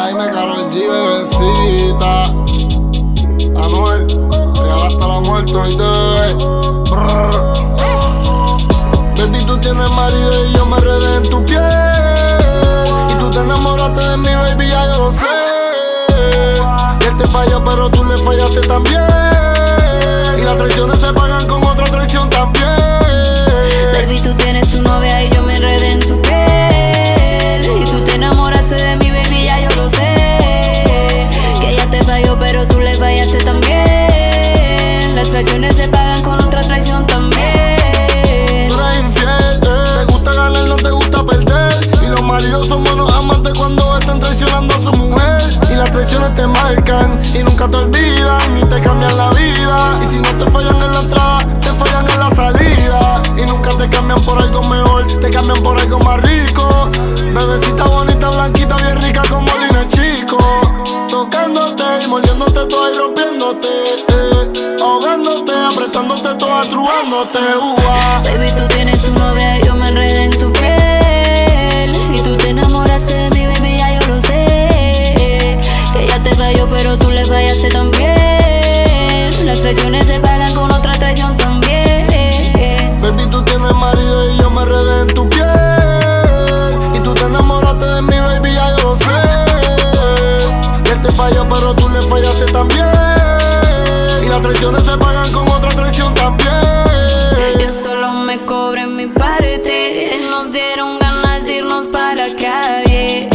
Dime Karol G, bebecita. Anuel, regala hasta la muerte hoy te baby, tú tienes marido y yo me enredé en tu piel. Y tú te enamoraste de mí, baby, ya yo lo sé. Y él te falló, pero tú le fallaste también. Y las traiciones se pagan con otra traición también. Baby, tú tienes tu novia y yo me enredé en tu piel. Y tú te enamoraste de mí, baby, ya yo lo sé. Que ella te falló, pero tú le fallaste también. Las traiciones se pagan con otra traición también. Tú eres infiel, te gusta ganar, no te gusta perder. Y los maridos son buenos amantes cuando están traicionando a su mujer. Y las traiciones te marcan y nunca te olvidan y te cambian la vida. Y si no te fallan en la entrada, te fallan en la salida. Y nunca te cambian por algo mejor, te cambian por algo más rico. Bebecita bonita, blanquita, bien rica como Lina Chico. Tocándote y mordiéndote toda y rompiéndote, ahogándote, apretándote toda, trubándote, Baby, tú tienes tu novia y yo me enredé en tu piel. Y tú te enamoraste de mí, baby, ya yo lo sé. Que ella te falló, pero tú le fallaste también. Las traiciones se pagan con otra traición también. Baby, tú tienes marido y yo me enredé en tu piel. Y tú te enamoraste de mí, baby, ya yo lo sé. Y él te falló, pero tú le fallaste también. Y las traiciones se pagan con otra traición también. Yo solo me cobré mi parte. Nos dieron ganas de irnos para la calle.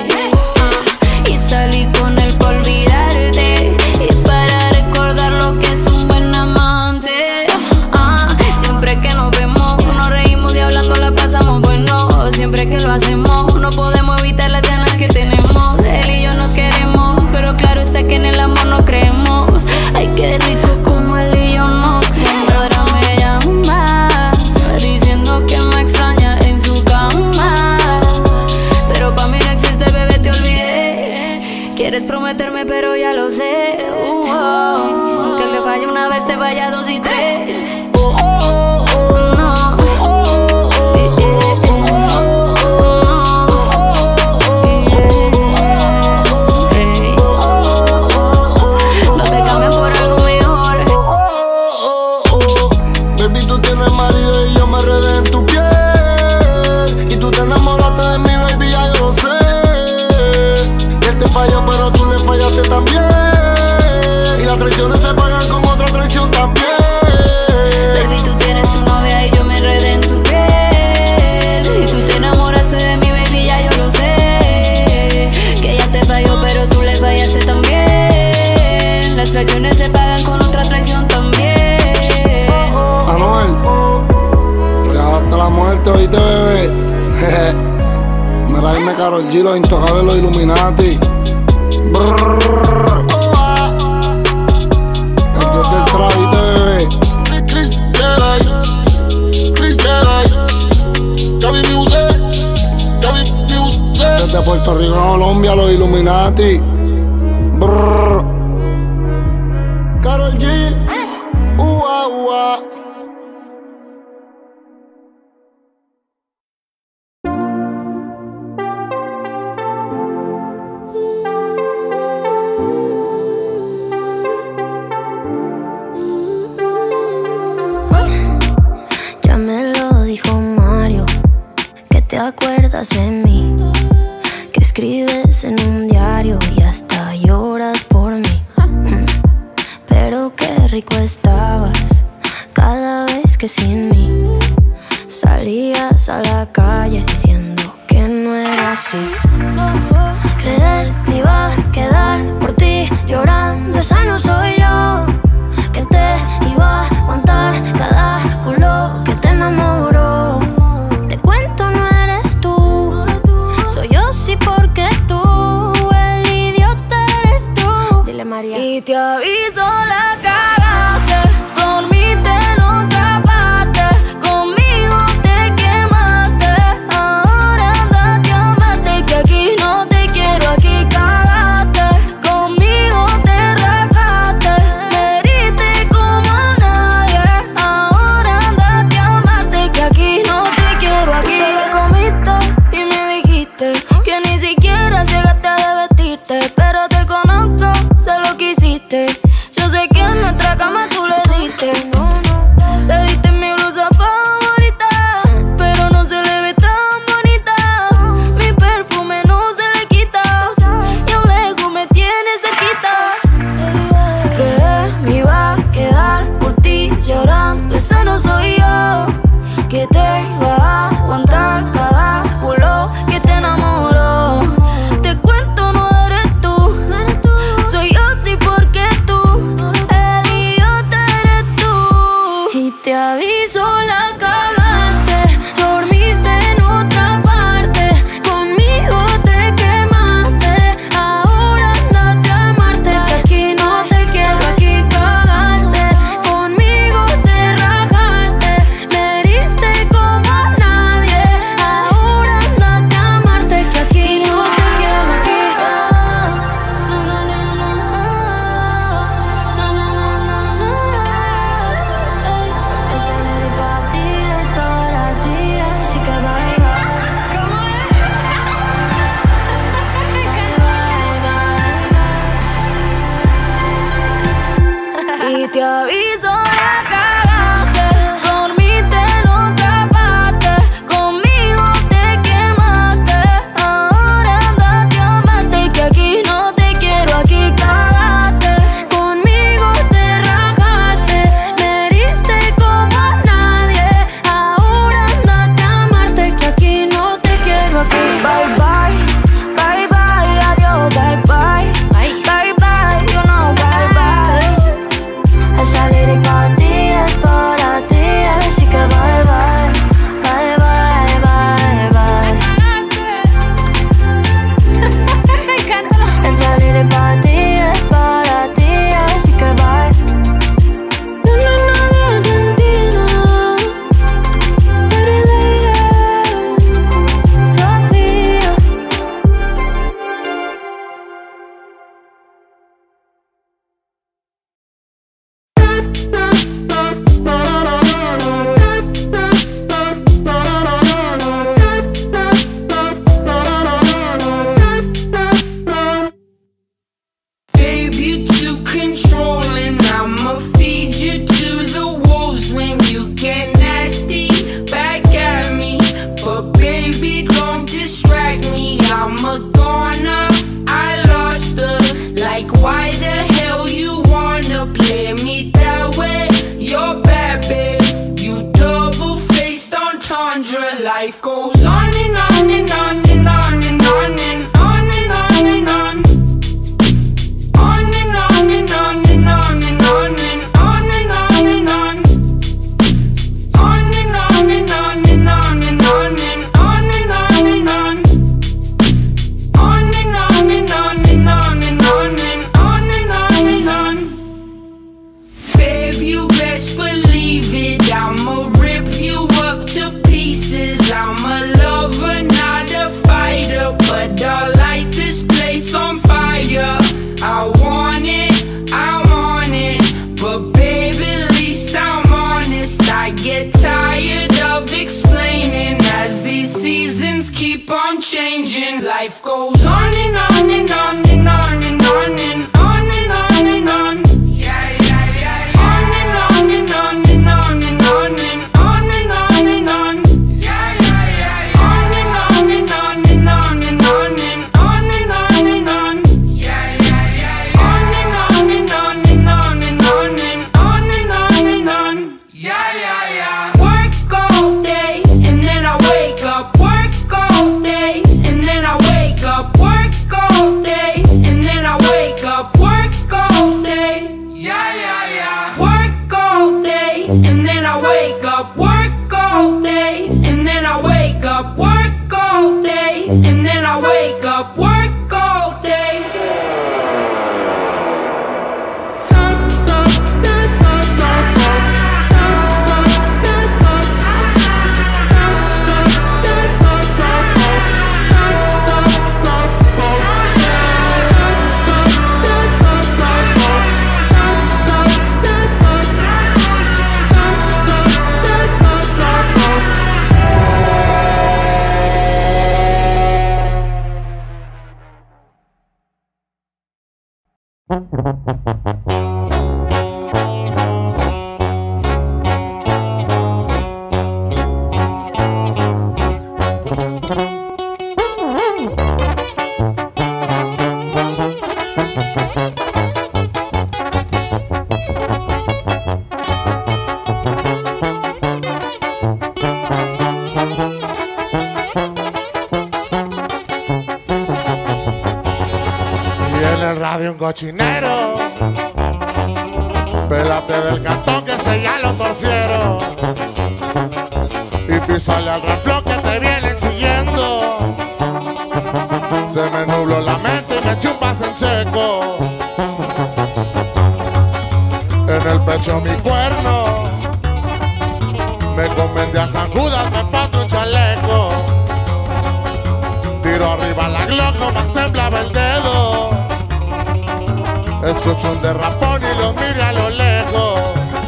Y salí con él por olvidarte y para recordar lo que es un buen amante. Siempre que nos vemos, nos reímos y hablando la pasamos bueno. Siempre que lo hacemos, no podemos evitar las ganas que tenemos. Él y yo nos queremos, pero claro está que en el amor no creemos. Ay, qué rico como él y yo nos queremos. Ahora me llama diciendo que me extraña en su cama, pero pa' mí no existe, bebé, te olvidé. Quieres prometerme, pero ya lo sé. Que le falle una vez, te vaya dos y tres. Pero tú le fallaste también. Y las traiciones se pagan con otra traición también. Baby, tú tienes tu novia y yo me enredé en tu piel. Y tú te enamoraste de mí, baby, ya yo lo sé. Que ella te falló, pero tú le fallaste también. Las traiciones se pagan con otra traición también. Anuel, regala hasta la muerte, oíste, bebé. Mira, dime Karol G, los intocables, los Illuminati. El dios del trabite, bebé. Chris Jedi, Gaby Music. Desde Puerto Rico a Colombia, los Illuminati. Karol G, ¿Te acuerdas de mí? Que escribes en un diario y hasta lloras por mí. Pero qué rico estabas cada vez que sin mí salías a la calle diciendo que no era así. Crees me iba a quedar por ti llorando, esa no soy yo. Que te iba a aguantar cada culo que te enamoró. Te cuento, no eres tú, soy yo sí porque tú, el idiota eres tú. Dile María. Y te aviso, la cagaste, dormiste en otra parte, conmigo te quemaste, ahora andate a amarte, que aquí no te quiero, aquí cagaste, conmigo te rajaste. que te iba a aguantar cada culo que te enamoró. Te cuento, no eres tú, soy yo sí porque tú, el idiota eres tú. Y te aviso, la cagaste, dormiste en otra parte, conmigo te quemaste, ahora andate a amarte, que aquí no te quiero, aquí cagaste, conmigo te rajaste, me heriste como a nadie, ahora andate a amarte, que aquí no te quiero, aquí. Esa lady pa' ti es para ti, así que bye bye. ¿Cómo es? Y te aviso, la cagaste, dormiste en otra parte, conmigo te quemaste, ahora andate a amarte, que aquí no te quiero, aquí cagaste, conmigo te rajaste, me heriste como a nadie, ahora andate a amarte, que aquí no te quiero, aquí. Bye bye, bye bye, adiós, bye bye, bye bye, you know, bye bye. Esa lady pa' ti es para ti, así que bye bye, bye bye, bye bye. Me encanta la... Esa lady pa' ti es para ti, así que bye. Una nena de Argentina, pretty lady, Sofía. Babe, you too controlling. I'ma feed you to the wolves when you get nasty back at me. But baby, don't distract me. I'm a goner, I lost her. Like, why the hell you wanna play me that way? You're bad, babe. You double-faced entendre. Life goes on and on and on and on and on and on and on and on. On and on and on and on and on and on and on and on. On and on and on and on and on and on and on and on. On and on and on and on and on and on and on and on. Babe, you best believe it, I'ma rip you up to pieces. I'm a lover, not a fighter, but I'll light this place on fire. I want it, but baby, at least I'm honest. I get tired of explaining as these seasons keep on changing. Life goes on and on and on and on and on and on and on and on. Yeah, yeah, yeah, yeah. On and on and on and on and on and on and on and on. Yeah, yeah, yeah, yeah. On and on and on and on and on and on and on and on. Yeah, yeah, yeah, yeah. On and on and on and on and on and on and on and on. Yeah, yeah, yeah. Work all day and then I wake up. Work all day and then I wake up. Work all day and then I wake up. Work all day. Yeah, yeah, yeah. Work all day and then I wake up. Work all day and then I wake up. Work all day and then I wake up. Work all day. cara de un cochinero. Pélate del cantón que este ya lo torcieron. Y písale al reflo que te vienen siguiendo. Se me nubló la mente y me chupas en seco. En el pecho mi cuerno. Me convendí a San Judas, me pato un chaleco. Tiro arriba la Glock, nomás temblaba el dedo. Escucho un derrapón y los mire a lo lejos.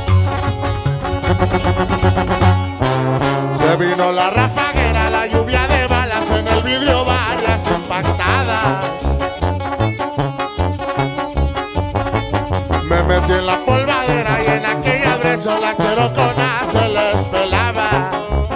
Se vino la rafaguera, la lluvia de balas, en el vidrio varias impactadas. Me metí en la polvadera y en aquella brecha la cherocona se les pelaba.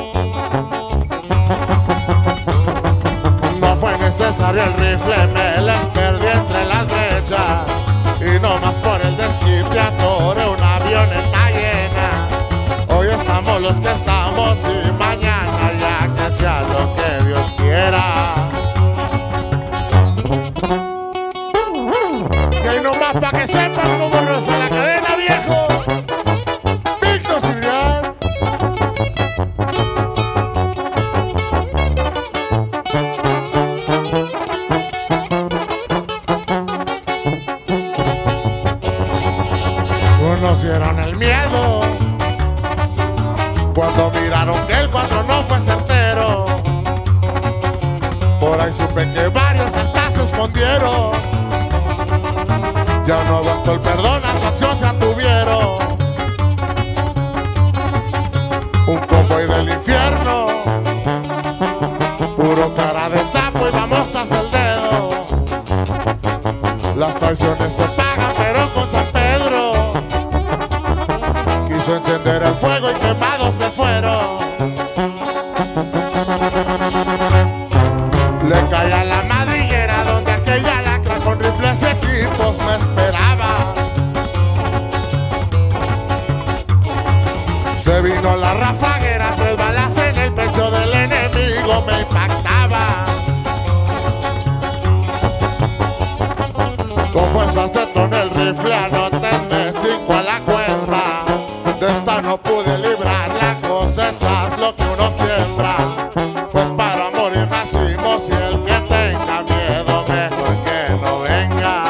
No fue necesario el rifle, me les perdí entre las brechas. Y no más por el desquite atoré una avioneta llena. Hoy estamos los que estamos y mañana ya que sea lo que Dios quiera. Y ahí nomás pa' que sepan cómo nos en la cadena, viejo. Víctor Cibrián. Conocieron el miedo cuando miraron que el 4 no fue certero. Por ahí supe que varios hasta se escondieron. Ya no bastó el perdón, a su acción se atuvieron. Un convoy del infierno, puro cara de tapo y vamos tras el dedo. Las traiciones se pagan pero con San Pedro. Quiso encender el fuego y quemados se fueron. Le caí a la madriguera donde aquella lacra con rifles y equipos me esperaba. Se vino la rafaguera, 3 balas en el pecho del enemigo me impactaba. Con fuerzas detoné el rifle, anótenme 5 a la cuenta. De esta no pude librar, la cosecha es lo que uno siembra. Pues para morir nacimos y el que tenga miedo mejor que no venga.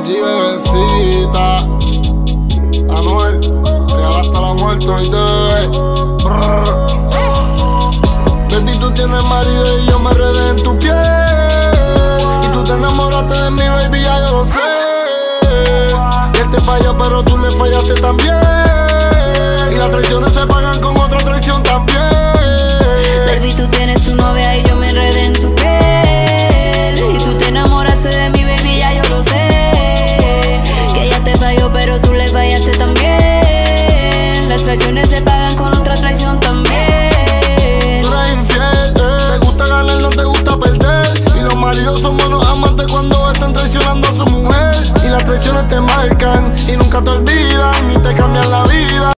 Y bebecita, Anuel, real hasta la muerte, Baby, tú tienes marido y yo me enredé en tu piel. Y tú te enamoraste de mí, baby, ya yo lo sé. Y él te falló, pero tú le fallaste también. Y las traiciones se pagan con otra traición también. Baby, tú tienes tu novia y yo me enredé en tu piel. Y tú te enamoraste de mí, baby, ya yo lo sé. Que ella te falló, pero tú le fallaste también. Las traiciones se pagan con otra traición también. Tú eres infiel, te gusta ganar, no te gusta perder. Y los maridos son buenos amantes cuando están traicionando a su mujer. Y las traiciones te marcan y nunca te olvidan, ni te cambian la vida.